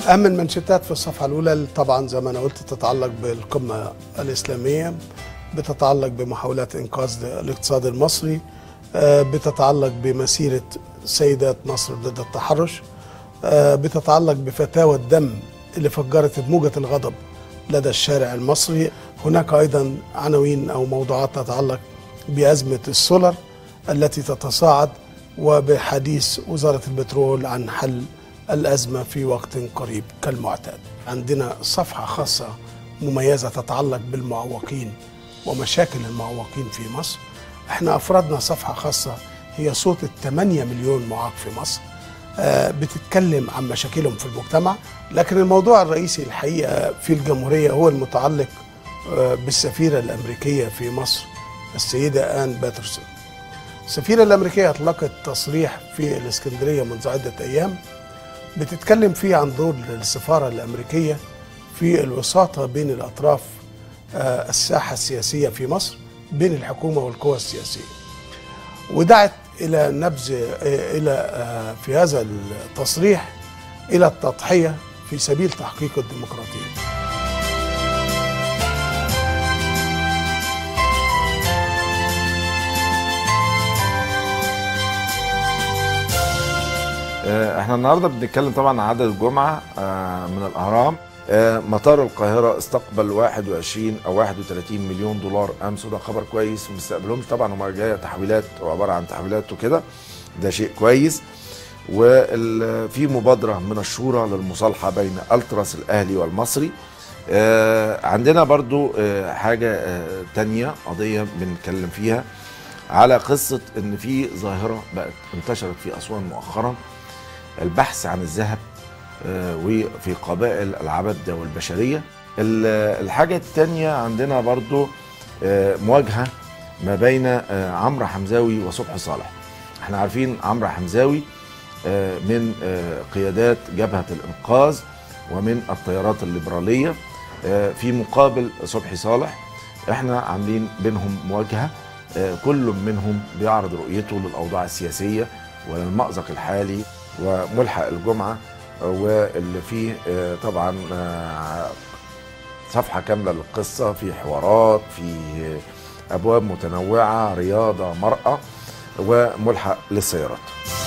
أهم المنشطات في الصفحة الأولى طبعا زي ما أنا قلت تتعلق بالقمة الإسلامية، بتتعلق بمحاولات إنقاذ الاقتصاد المصري، بتتعلق بمسيرة سيدات مصر ضد التحرش، بتتعلق بفتاوى الدم اللي فجرت موجة الغضب لدى الشارع المصري. هناك أيضا عناوين أو موضوعات تتعلق بأزمة السولر التي تتصاعد، وبحديث وزارة البترول عن حل الأزمة في وقت قريب كالمعتاد. عندنا صفحة خاصة مميزة تتعلق بالمعوقين ومشاكل المعوقين في مصر. احنا أفردنا صفحة خاصة هي صوت 8 مليون معاق في مصر، بتتكلم عن مشاكلهم في المجتمع. لكن الموضوع الرئيسي الحقيقة في الجمهورية هو المتعلق بالسفيرة الأمريكية في مصر السيدة آن باترسون. السفيرة الأمريكية أطلقت تصريح في الإسكندرية منذ عدة أيام بتتكلم فيه عن دور السفارة الأمريكية في الوساطة بين الأطراف الساحة السياسية في مصر بين الحكومة والقوى السياسية، ودعت إلى نبذ في هذا التصريح إلى التضحية في سبيل تحقيق الديمقراطية. احنا النهارده بنتكلم طبعا عن عدد الجمعه من الاهرام. مطار القاهره استقبل 21 او 31 مليون دولار امس، وده خبر كويس. وما استقبلهمش طبعا، هم جايه تحويلات وعباره عن تحويلات وكده، ده شيء كويس. وفي مبادره من الشورى للمصالحه بين التراس الاهلي والمصري. عندنا برضو حاجه تانية، قضيه بنتكلم فيها على قصه ان في ظاهره بقت انتشرت في اسوان مؤخرا، البحث عن الذهب وفي قبائل العبدة والبشرية. الحاجة التانية عندنا برضو مواجهة ما بين عمرو حمزاوي وصبحي صالح. احنا عارفين عمرو حمزاوي من قيادات جبهة الإنقاذ ومن التيارات الليبرالية، في مقابل صبحي صالح. احنا عاملين بينهم مواجهة، كل منهم بيعرض رؤيته للأوضاع السياسية وللمأزق الحالي وملحق الجمعة، واللي فيه طبعا صفحة كاملة للقصة، في حوارات، في أبواب متنوعة، رياضة، مرأة، وملحق للسيارات.